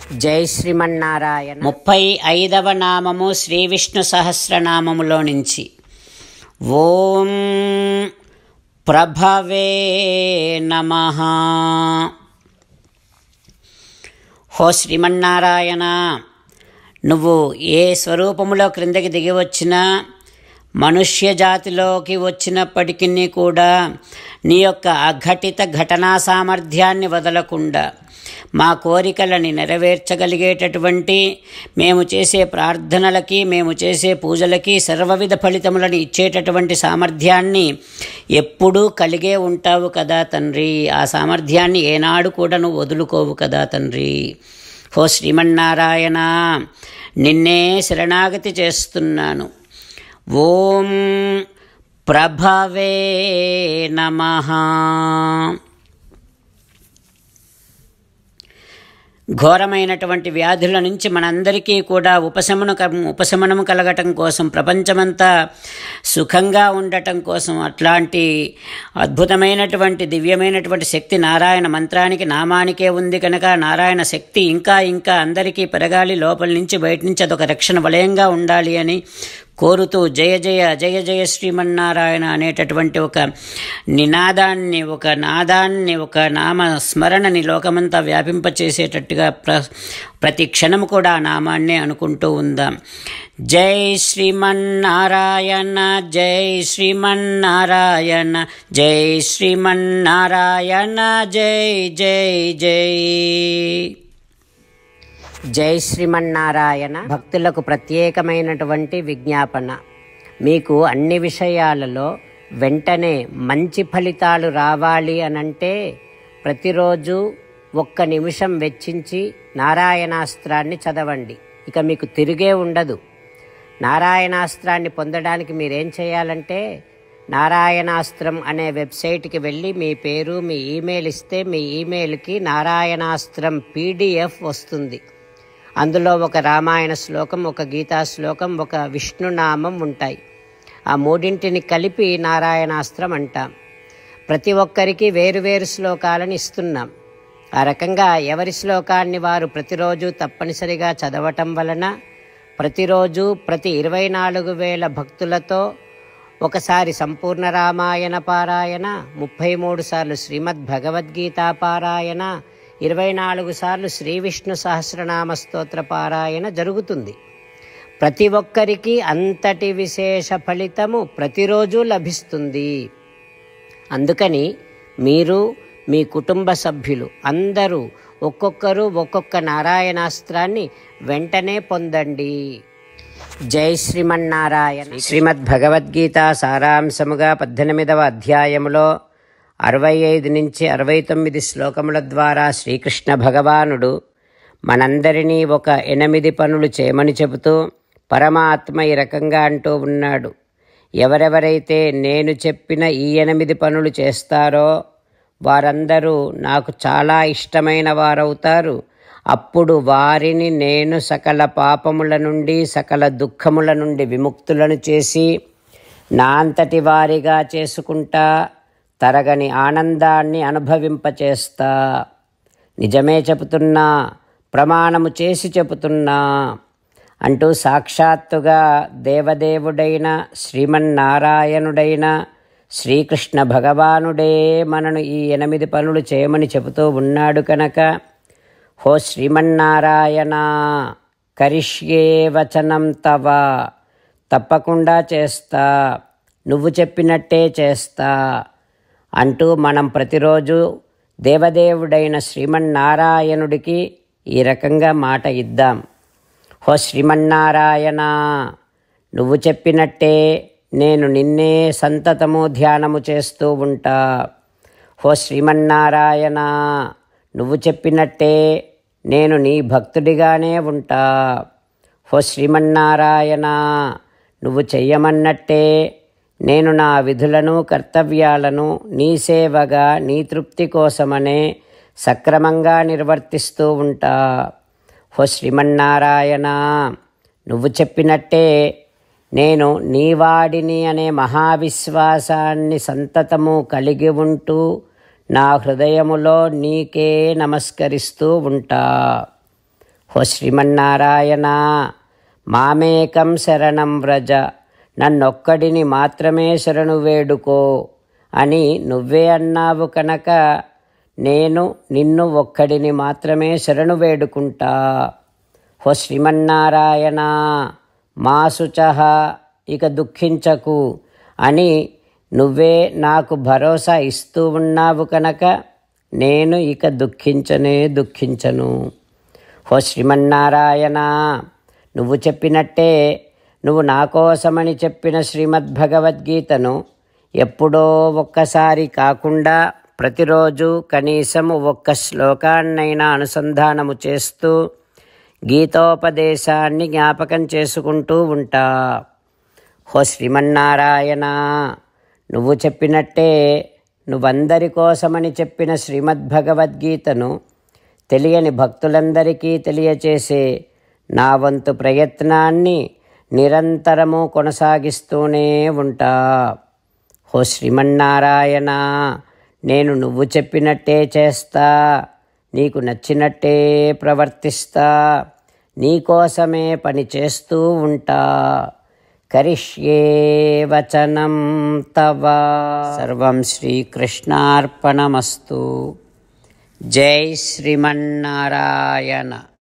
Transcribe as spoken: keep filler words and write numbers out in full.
జై శ్రీమన్నారాయణ. ముప్పై ఐదవ నామము శ్రీ విష్ణు సహస్రనామములో నుంచి. ఓం ప్రభవే నమః. హో శ్రీమన్నారాయణ, నువ్వు ఏ స్వరూపములో క్రిందకి దిగి వచ్చినా, మనుష్య జాతిలోకి వచ్చినప్పటికీ కూడా నీ యొక్క అఘటిత ఘటనా సామర్థ్యాన్ని వదలకుండా మా కోరికలని నెరవేర్చగలిగేటటువంటి, మేము చేసే ప్రార్థనలకి, మేము చేసే పూజలకి సర్వవిధ ఫలితములను ఇచ్చేటటువంటి సామర్థ్యాన్ని ఎప్పుడూ కలిగే ఉంటావు కదా తండ్రి. ఆ సామర్థ్యాన్ని ఏనాడు కూడా నువ్వు వదులుకోవు కదా తండ్రి. ఓ శ్రీమన్నారాయణ, నిన్నే శరణాగతి చేస్తున్నాను. ఓం ప్రభవే నమః. ఘోరమైనటువంటి వ్యాధుల నుంచి మనందరికీ కూడా ఉపశమన ఉపశమనము కలగటం కోసం, ప్రపంచమంతా సుఖంగా ఉండటం కోసం అట్లాంటి అద్భుతమైనటువంటి దివ్యమైనటువంటి శక్తి నారాయణ మంత్రానికి, నామానికే ఉంది కనుక నారాయణ శక్తి ఇంకా ఇంకా అందరికీ పెరగాలి, లోపల నుంచి బయట నుంచి అదొక రక్షణ వలయంగా ఉండాలి అని కోరుతూ జయ జయ జయ జయ శ్రీమన్నారాయణ అనేటటువంటి ఒక నినాదాన్ని, ఒక నాదాన్ని, ఒక నామ స్మరణని లోకమంతా వ్యాపింపచేసేటట్టుగా ప్ర ప్రతి క్షణం కూడా ఆ నామాన్నే అనుకుంటూ ఉందాం. జై శ్రీమన్నారాయణ, జై శ్రీమన్నారాయణ, జై శ్రీమన్నారాయణ, జై జై జై. జై శ్రీమన్నారాయణ. భక్తులకు ప్రత్యేకమైనటువంటి విజ్ఞాపన. మీకు అన్ని విషయాలలో వెంటనే మంచి ఫలితాలు రావాలి అనంటే ప్రతిరోజు ఒక్క నిమిషం వెచ్చించి నారాయణాస్త్రాన్ని చదవండి. ఇక మీకు తిరిగే ఉండదు. నారాయణాస్త్రాన్ని పొందడానికి మీరేం చేయాలంటే, నారాయణాస్త్రం అనే వెబ్సైట్కి వెళ్ళి మీ పేరు, మీ ఈమెయిల్ ఇస్తే మీ ఈమెయిల్కి నారాయణాస్త్రం పీడిఎఫ్ వస్తుంది. అందులో ఒక రామాయణ శ్లోకం, ఒక గీతా శ్లోకం, ఒక విష్ణునామం ఉంటాయి. ఆ మూడింటిని కలిపి నారాయణాస్త్రం అంటాం. ప్రతి ఒక్కరికి వేరువేరు శ్లోకాలను ఇస్తున్నాం. ఆ రకంగా ఎవరి శ్లోకాన్ని వారు ప్రతిరోజు తప్పనిసరిగా చదవటం వలన ప్రతిరోజు ప్రతి ఇరవై నాలుగు వేల భక్తులతో ఒకసారి సంపూర్ణ రామాయణ పారాయణ, ముప్పై మూడు సార్లు శ్రీమద్ భగవద్గీత పారాయణ, ఇరవై నాలుగు సార్లు శ్రీ విష్ణు సహస్రనామ స్తోత్ర పారాయణ జరుగుతుంది. ప్రతి ఒక్కరికి అంతటి విశేష ఫలితము ప్రతిరోజు లభిస్తుంది. అందుకని మీరు, మీ కుటుంబ సభ్యులు అందరూ ఒక్కొక్కరు ఒక్కొక్క నారాయణాస్త్రాన్ని వెంటనే పొందండి. జై శ్రీమన్నారాయణ. శ్రీమద్ భగవద్గీత సారాంశముగా పద్దెనిమిదవ అధ్యాయములో అరవై ఐదు నుంచి అరవై తొమ్మిది శ్లోకముల ద్వారా శ్రీకృష్ణ భగవానుడు మనందరినీ ఒక ఎనిమిది పనులు చేయమని చెబుతూ పరమాత్మ ఈ రకంగా అంటూ ఉన్నాడు. ఎవరెవరైతే నేను చెప్పిన ఈ ఎనిమిది పనులు చేస్తారో వారందరూ నాకు చాలా ఇష్టమైన వారవుతారు. అప్పుడు వారిని నేను సకల పాపముల నుండి, సకల దుఃఖముల నుండి విముక్తులను చేసి నా అంతటి వారిగా చేసుకుంటా, తరగని ఆనందాన్ని అనుభవింపచేస్తా. నిజమే చెబుతున్నా, ప్రమాణము చేసి చెబుతున్నా అంటూ సాక్షాత్తుగా దేవదేవుడైన శ్రీమన్నారాయణుడైన శ్రీకృష్ణ భగవానుడే మనను ఈ ఎనిమిది పనులు చేయమని చెబుతూ ఉన్నాడు కనుక, హో శ్రీమన్నారాయణ, కరిష్యే వచనం తవ, తప్పకుండా చేస్తా, నువ్వు చెప్పినట్టే చేస్తా అంటూ మనం ప్రతిరోజు దేవదేవుడైన శ్రీమన్నారాయణుడికి ఈ రకంగా మాట ఇద్దాం. హో శ్రీమన్నారాయణ, నువ్వు చెప్పినట్టే నేను నిన్నే సంతతము ధ్యానము చేస్తూ ఉంటా. హో శ్రీమన్నారాయణ, నువ్వు చెప్పినట్టే నేను నీ భక్తుడిగానే ఉంటా. హో శ్రీమన్నారాయణ, నువ్వు చెయ్యమన్నట్టే నేను నా విధులను, కర్తవ్యాలను నీ సేవగా, నీ తృప్తి కోసమనే సక్రమంగా నిర్వర్తిస్తూ ఉంటా. హో శ్రీమన్నారాయణ, నువ్వు చెప్పినట్టే నేను నీవాడిని అనే మహావిశ్వాసాన్ని సంతతము కలిగి ఉంటూ నా హృదయములో నీకే నమస్కరిస్తూ ఉంటా. ఓ శ్రీమన్నారాయణ, మామేకం శరణం వ్రజ, నన్నొక్కడిని మాత్రమే శరణు వేడుకో అని నువ్వే అన్నావు కనుక నేను నిన్ను ఒక్కడిని మాత్రమే శరణు వేడుకుంటా. ఓ శ్రీమన్నారాయణ, మా శుచః, ఇక దుఃఖించకు అని నువ్వే నాకు భరోసా ఇస్తూ ఉన్నావు కనుక నేను ఇక దుఃఖించనే దుఃఖించను. ఓ శ్రీమన్నారాయణ, నువ్వు చెప్పినట్టే నువ్వు నా కోసమని చెప్పిన శ్రీమద్భగవద్గీతను ఎప్పుడో ఒక్కసారి కాకుండా ప్రతిరోజు కనీసం ఒక్క శ్లోకాన్నైనా అనుసంధానము చేస్తూ గీతోపదేశాన్ని జ్ఞాపకం చేసుకుంటూ ఉంటా. ఓ శ్రీమన్నారాయణ, నువ్వు చెప్పినట్టే నువ్వందరి కోసమని చెప్పిన శ్రీమద్భగవద్గీతను తెలియని భక్తులందరికీ తెలియచేసే నా వంతు ప్రయత్నాన్ని నిరంతరము కొనసాగిస్తూనే ఉంటా. ఓ శ్రీమన్నారాయణ, నేను నువ్వు చెప్పినట్టే చేస్తా, నీకు నచ్చినట్టే ప్రవర్తిస్తా, నీకోసమే పని చేస్తూ ఉంటా. కరిష్యే వచనం తవ. సర్వం శ్రీకృష్ణార్పణమస్తు. జై శ్రీమన్నారాయణ.